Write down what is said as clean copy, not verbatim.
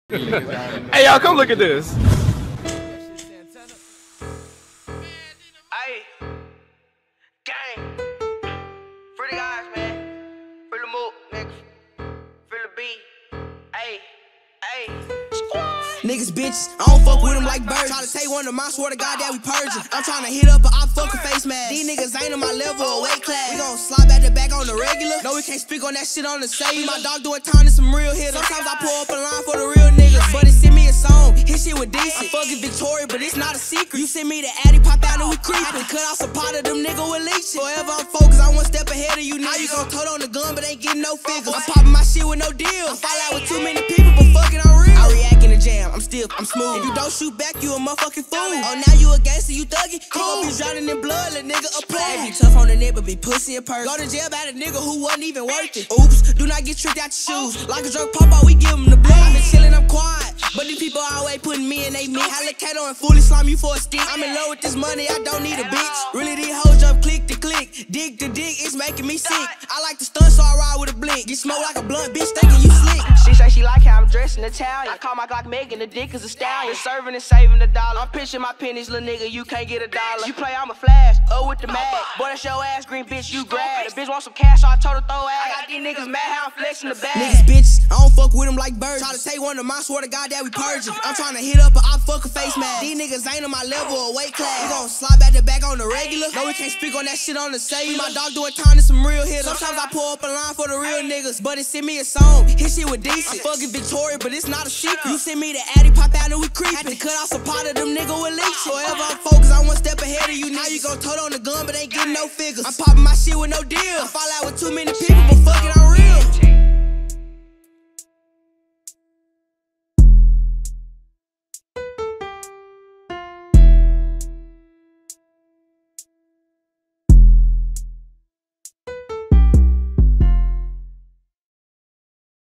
Hey y'all, come look at this. Hey, gang, free the guys, man. Free the move, nigga. Free the beat. Hey, hey. Niggas bitches, I don't fuck with them like birds. Try to take one of mine, swear to God that we purging. I'm trying to hit up a fucking face mask. These niggas ain't on my level or weight class. We gon' slide back to back on the regular. No, we can't speak on that shit on the stage. My dog doing time to some real hitters. Sometimes I pull up a line for the real niggas. But it send me a song, his shit was decent. I fucking Victoria, but it's not a secret. You send me the addy, pop out and we creepin'. Cut out some part of them nigga with leeches. Forever I'm focused, I one step ahead of you. Now you gon' tote on the gun, but ain't getting no figures. I'm popping my shit with no deal. I fall out with too many people, but fuck it, I'm real. I react in the jam, I'm stiff, I'm smooth. If you don't shoot back, you a motherfucking fool. Oh, now you a gangster, you thuggin'. You gon' be drowning in blood, let nigga apply. Be tough on the neck, but be pussy in purse. Go to jail about a nigga who wasn't even worth it. Oops, do not get tricked out your shoes. Like a drug pop out, we give him the blood. I been chillin', I'm quiet, but these people always putting me in they mix. Allocato and fully slime you for a stick. I'm in love with this money, I don't need a bitch. Really, these hoes jump click to click, dig to dig, it's making me sick. I like to stunt, so I ride with a blink. Get smoked like a blunt, bitch, thinking you slick. She say she like how I'm dressed in Italian. I call my Glock Megan, the dick is a stallion. Serving and saving the dollar. I'm pitching my pennies, little nigga, you can't get a dollar. You play, I'm a flash, with the mag. Boy, that's your ass, green bitch, you grab. The bitch want some cash, so I told her throw ass. I got these niggas mad how I'm flexing the bag. Niggas bitches, I don't fuck with them like birds. Try to take one of mine, swear to God that we purging. I'm trying to hit up a fucking face mask. These niggas ain't on my level or weight class. We gon' slide back to back on the regular. No, we can't speak on that shit on the stage. My dog doing time to some real hitters. Sometimes I pull up a line for the real niggas, but it send me a song, his shit was decent. I fucking Victoria, but it's not a secret. You send me the addy, pop out and we creepin'. Had to cut out some part of them nigga with leeches. Forever I'm focused, I one step ahead of you. Now you gon' tote on the gun, but ain't getting no figures. I'm popping my shit with no deal. I fall out with too many people, but fuck it, I'm real.